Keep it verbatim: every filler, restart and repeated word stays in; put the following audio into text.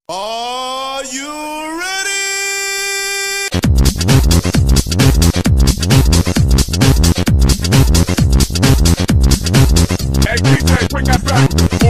Are you ready? Hey, D J, bring that back.